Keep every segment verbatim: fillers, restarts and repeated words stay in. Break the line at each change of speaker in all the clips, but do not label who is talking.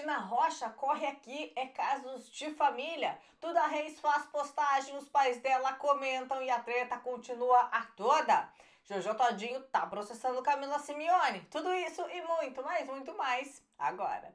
Regina Rocha corre aqui, é casos de família. Duda Reis faz postagem, os pais dela comentam e a treta continua a toda. Jojo Todinho tá processando Camila Simeone. Tudo isso e muito mais, muito mais agora.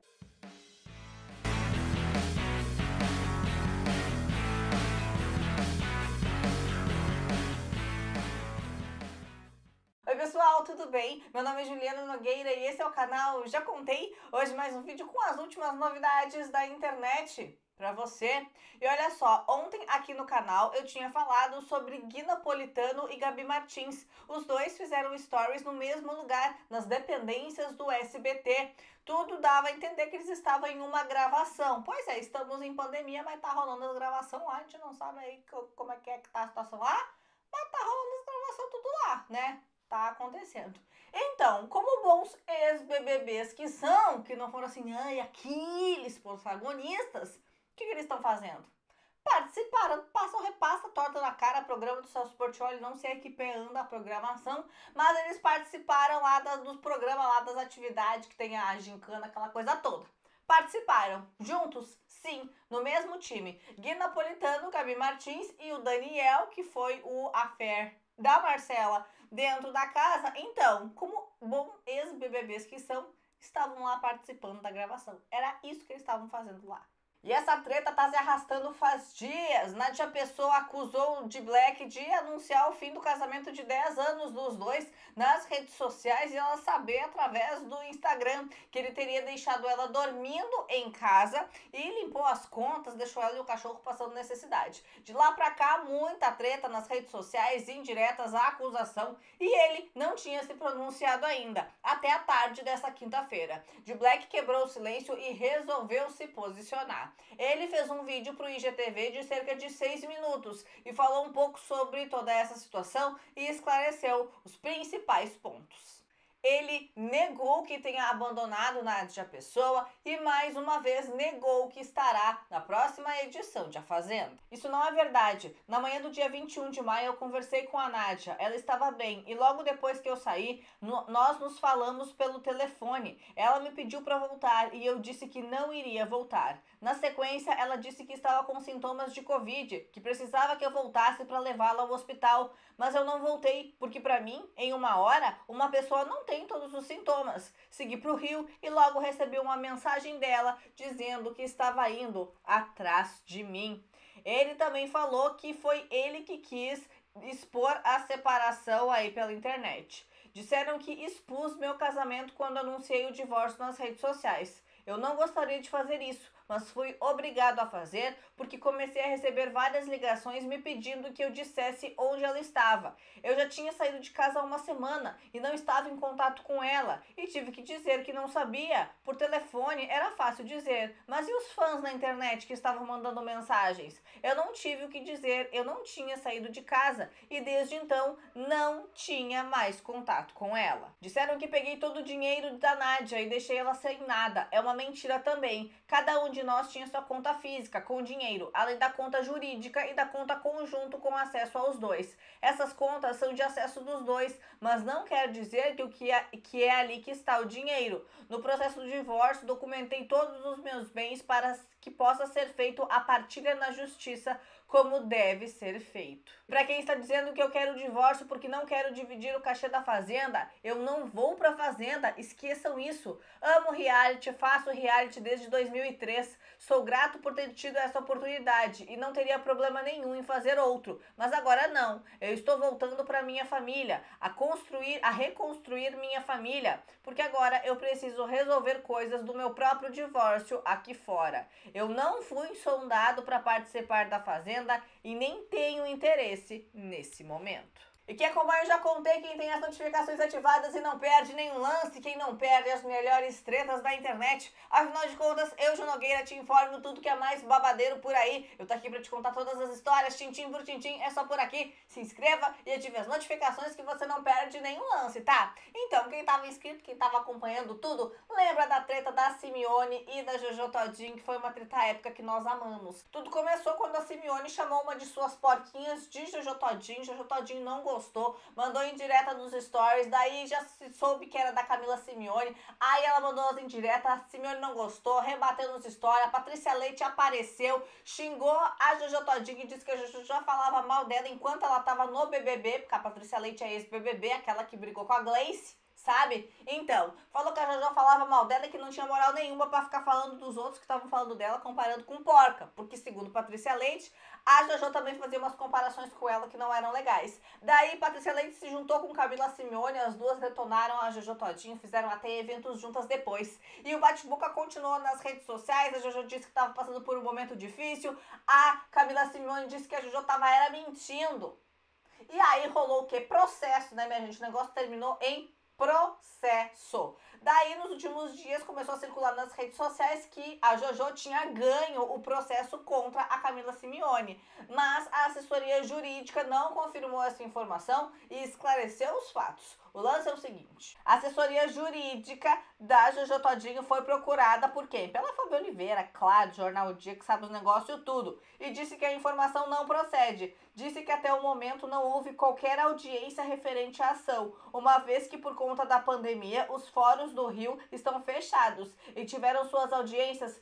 Oi pessoal, tudo bem? Meu nome é Juliana Nogueira e esse é o canal Já Contei. Hoje mais um vídeo com as últimas novidades da internet pra você. E olha só, ontem aqui no canal eu tinha falado sobre Gui Napolitano e Gabi Martins. Os dois fizeram stories no mesmo lugar, nas dependências do S B T. Tudo dava a entender que eles estavam em uma gravação. Pois é, estamos em pandemia, mas tá rolando a gravação lá. A gente não sabe aí como é que é que tá a situação lá, mas tá rolando a gravação tudo lá, né? Tá acontecendo. Então, como bons ex-B B Bs que são, que não foram assim, ai, aqueles protagonistas, o que, que eles estão fazendo? Participaram, passam, repassa, torta na cara, programa do Celso Portiolli, não sei equipeando a programação, mas eles participaram lá da, dos programas, lá das atividades que tem a gincana, aquela coisa toda. Participaram, juntos, sim, no mesmo time. Gui Napolitano, Gabi Martins e o Daniel, que foi o affair da Marcela dentro da casa. Então, como bom ex-B B Bs que são, estavam lá participando da gravação. Era isso que eles estavam fazendo lá. E essa treta tá se arrastando faz dias. Nádia Pessoa acusou de Black de anunciar o fim do casamento de dez anos dos dois nas redes sociais e ela saber através do Instagram que ele teria deixado ela dormindo em casa e limpou as contas, deixou ela e o cachorro passando necessidade. De lá pra cá, muita treta nas redes sociais, indiretas, a acusação, e ele não tinha se pronunciado ainda, até a tarde dessa quinta-feira. De Black quebrou o silêncio e resolveu se posicionar. Ele fez um vídeo para o I G T V de cerca de seis minutos e falou um pouco sobre toda essa situação e esclareceu os principais pontos. Ele negou que tenha abandonado Nádia Pessoa e mais uma vez negou que estará na próxima edição de A Fazenda. Isso não é verdade. Na manhã do dia vinte e um de maio eu conversei com a Nádia, ela estava bem e logo depois que eu saí, no, nós nos falamos pelo telefone. Ela me pediu para voltar e eu disse que não iria voltar. Na sequência, ela disse que estava com sintomas de Covid, que precisava que eu voltasse para levá-la ao hospital, mas eu não voltei, porque para mim, em uma hora, uma pessoa não tem todos os sintomas. Segui para o Rio e logo recebi uma mensagem dela dizendo que estava indo atrás de mim. Ele também falou que foi ele que quis expor a separação aí pela internet. Disseram que expus meu casamento quando anunciei o divórcio nas redes sociais. Eu não gostaria de fazer isso, mas fui obrigado a fazer porque comecei a receber várias ligações me pedindo que eu dissesse onde ela estava. Eu já tinha saído de casa há uma semana e não estava em contato com ela e tive que dizer que não sabia. Por telefone era fácil dizer, mas e os fãs na internet que estavam mandando mensagens? Eu não tive o que dizer, eu não tinha saído de casa e desde então não tinha mais contato com ela. Disseram que peguei todo o dinheiro da Nádia e deixei ela sem nada. É uma mentira também. Cada um de nós tinha sua conta física com dinheiro, além da conta jurídica e da conta conjunto com acesso aos dois. Essas contas são de acesso dos dois, mas não quer dizer que o que é, que é ali que está o dinheiro. No processo do divórcio, documentei todos os meus bens para que possa ser feito a partilha na justiça como deve ser feito. Para quem está dizendo que eu quero o divórcio porque não quero dividir o cachê da Fazenda, eu não vou para a Fazenda, esqueçam isso. Amo reality, faço reality desde dois mil e três, sou grato por ter tido essa oportunidade e não teria problema nenhum em fazer outro, mas agora não. Eu estou voltando para minha família, a construir, a reconstruir minha família, porque agora eu preciso resolver coisas do meu próprio divórcio aqui fora. Eu não fui sondado para participar da Fazenda e nem tenho interesse nesse momento. E quem acompanha, eu já contei, quem tem as notificações ativadas e não perde nenhum lance, quem não perde as melhores tretas da internet. Afinal de contas, eu, Ju Nogueira, te informo tudo que é mais babadeiro por aí. Eu tô aqui pra te contar todas as histórias, tintim por tintim, é só por aqui. Se inscreva e ative as notificações que você não perde nenhum lance, tá? Então, quem tava inscrito, quem tava acompanhando tudo, lembra da treta da Simeone e da Jojo Todinho, que foi uma treta épica que nós amamos. Tudo começou quando a Simeone chamou uma de suas porquinhas de Jojo Todinho. Jojo Todinho não gostou gostou, mandou indireta nos stories, daí já se soube que era da Camila Simeone, aí ela mandou as indiretas, a Simeone não gostou, rebateu nos stories, a Patrícia Leite apareceu, xingou a Jojo Todinho e disse que a Jojo já falava mal dela enquanto ela tava no B B B, porque a Patrícia Leite é ex-B B B, aquela que brigou com a Gleice, sabe? Então, falou que a Jojo falava mal dela e que não tinha moral nenhuma pra ficar falando dos outros que estavam falando dela, comparando com porca. Porque, segundo Patrícia Leite, a Jojo também fazia umas comparações com ela que não eram legais. Daí, Patrícia Leite se juntou com Camila Simeone, as duas detonaram a Jojo Todinho, fizeram até eventos juntas depois. E o bate-boca continuou nas redes sociais, a Jojo disse que estava passando por um momento difícil, a Camila Simeone disse que a Jojo tava era mentindo. E aí rolou o quê? Processo, né, minha gente? O negócio terminou em processo. Daí, nos últimos dias, começou a circular nas redes sociais que a Jojo tinha ganho o processo contra a Camila Simeone. Mas a assessoria jurídica não confirmou essa informação e esclareceu os fatos. O lance é o seguinte: a assessoria jurídica da Jojo Todinho foi procurada por quem? Pela Fábio Oliveira, claro, Jornal O Dia, que sabe os negócios e tudo. E disse que a informação não procede. Disse que até o momento não houve qualquer audiência referente à ação, uma vez que por conta da pandemia os fóruns do Rio estão fechados e tiveram suas audiências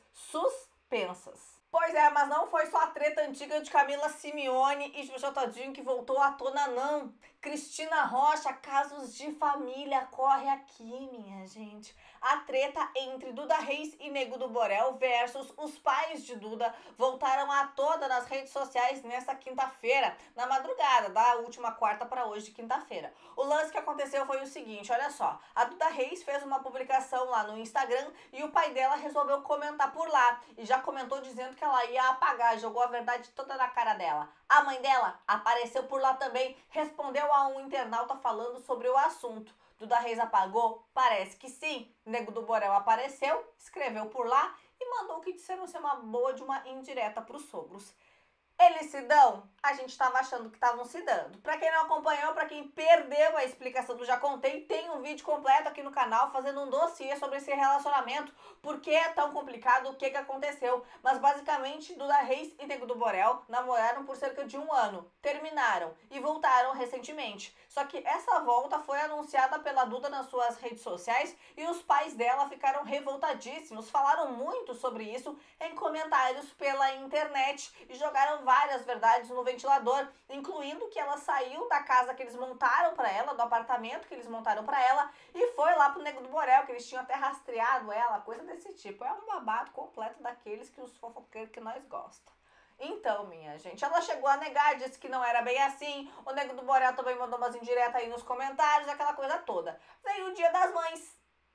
suspensas. Pois é, mas não foi só a treta antiga de Camila Simeone e Jojo Todinho que voltou à tona, não. Cristina Rocha, casos de família, corre aqui, minha gente. A treta entre Duda Reis e Nego do Borel versus os pais de Duda voltaram à tona nas redes sociais nessa quinta-feira, na madrugada, da última quarta para hoje de quinta-feira. O lance que aconteceu foi o seguinte, olha só. A Duda Reis fez uma publicação lá no Instagram e o pai dela resolveu comentar por lá. E já comentou dizendo que ela ia apagar, jogou a verdade toda na cara dela. A mãe dela apareceu por lá também, respondeu a um internauta falando sobre o assunto. Duda Reis apagou? Parece que sim. Nego do Borel apareceu, escreveu por lá e mandou o que disseram ser uma boa de uma indireta para os sogros. Eles se dão? A gente estava achando que estavam se dando. Para quem não acompanhou, para quem perdeu a explicação do Já Contei, tem um vídeo completo aqui no canal fazendo um dossiê sobre esse relacionamento, por que é tão complicado, o que que aconteceu. Mas basicamente, Duda Reis e Nego do Borel namoraram por cerca de um ano, terminaram e voltaram recentemente. Só que essa volta foi anunciada pela Duda nas suas redes sociais e os pais dela ficaram revoltadíssimos, falaram muito sobre isso em comentários pela internet e jogaram várias verdades no ventilador, incluindo que ela saiu da casa que eles montaram pra ela, do apartamento que eles montaram pra ela, e foi lá pro Nego do Borel, que eles tinham até rastreado ela, coisa desse tipo. É um babado completo daqueles que os fofoqueiros que nós gostamos. Então, minha gente, ela chegou a negar, disse que não era bem assim, o Nego do Borel também mandou umas indiretas aí nos comentários, aquela coisa toda. Veio o Dia das Mães.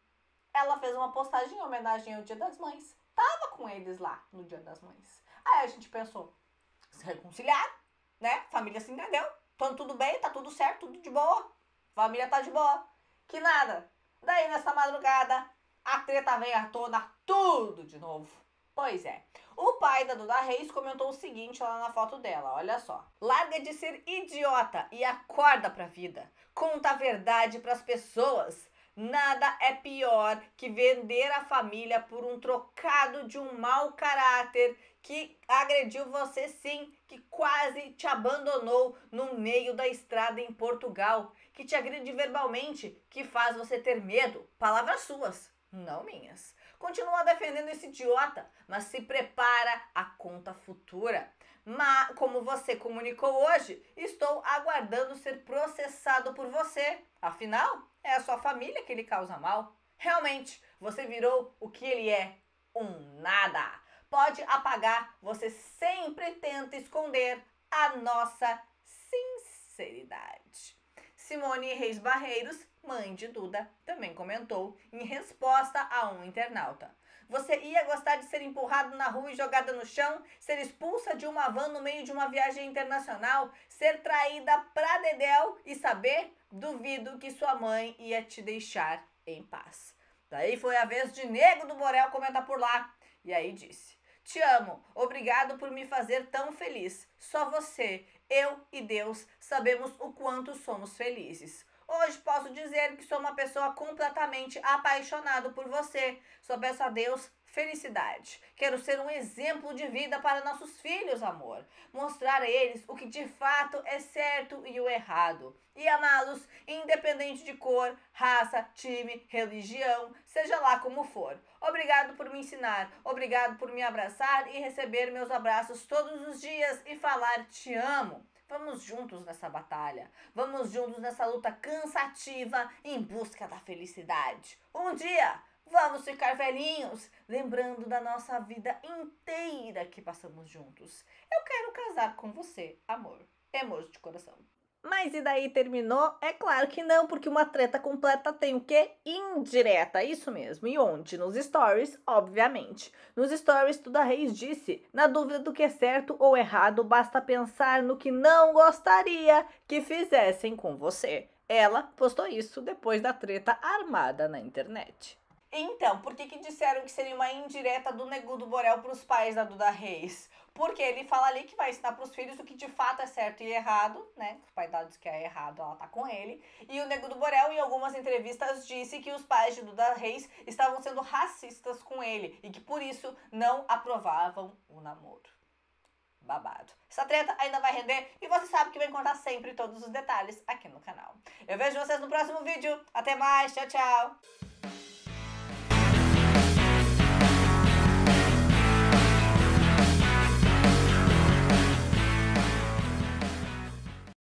Ela fez uma postagem em homenagem ao Dia das Mães. Tava com eles lá no Dia das Mães. Aí a gente pensou, se reconciliaram, né? Família se entendeu. Então tudo bem, tá tudo certo, tudo de boa. Família tá de boa. Que nada. Daí nessa madrugada, a treta veio à tona tudo de novo. Pois é. O pai da Duda Reis comentou o seguinte lá na foto dela, olha só. Larga de ser idiota e acorda pra vida. Conta a verdade pras pessoas. Nada é pior que vender a família por um trocado de um mau caráter que agrediu você sim, que quase te abandonou no meio da estrada em Portugal, que te agride verbalmente, que faz você ter medo. Palavras suas, não minhas. Continua defendendo esse idiota, mas se prepara a conta futura. Mas, como você comunicou hoje, estou aguardando ser processado por você. Afinal, é a sua família que lhe causa mal. Realmente, você virou o que ele é, um nada. Pode apagar, você sempre tenta esconder a nossa sinceridade. Simone Reis Barreiros, mãe de Duda, também comentou em resposta a um internauta. Você ia gostar de ser empurrado na rua e jogada no chão, ser expulsa de uma van no meio de uma viagem internacional, ser traída pra dedéu e saber? Duvido que sua mãe ia te deixar em paz. Daí foi a vez de Nego do Borel comentar por lá. E aí disse: te amo, obrigado por me fazer tão feliz. Só você, eu e Deus sabemos o quanto somos felizes. Hoje posso dizer que sou uma pessoa completamente apaixonada por você. Só peço a Deus felicidade. Quero ser um exemplo de vida para nossos filhos, amor. Mostrar a eles o que de fato é certo e o errado. E amá-los independente de cor, raça, time, religião, seja lá como for. Obrigado por me ensinar, obrigado por me abraçar e receber meus abraços todos os dias e falar te amo. Vamos juntos nessa batalha. Vamos juntos nessa luta cansativa em busca da felicidade. Um dia vamos ficar velhinhos, lembrando da nossa vida inteira que passamos juntos. Eu quero casar com você, amor. Emoji de coração. Mas e daí terminou? É claro que não, porque uma treta completa tem o quê? Indireta, isso mesmo. E onde? Nos stories, obviamente. Nos stories, Duda Reis disse: na dúvida do que é certo ou errado, basta pensar no que não gostaria que fizessem com você. Ela postou isso depois da treta armada na internet. Então, por que que disseram que seria uma indireta do Nego do Borel para os pais da Duda Reis? Porque ele fala ali que vai ensinar para os filhos o que de fato é certo e errado, né? O pai dela diz que é errado, ela tá com ele. E o Nego do Borel, em algumas entrevistas, disse que os pais de Duda Reis estavam sendo racistas com ele e que por isso não aprovavam o namoro. Babado. Essa treta ainda vai render e você sabe que vai contar sempre todos os detalhes aqui no canal. Eu vejo vocês no próximo vídeo. Até mais, tchau, tchau!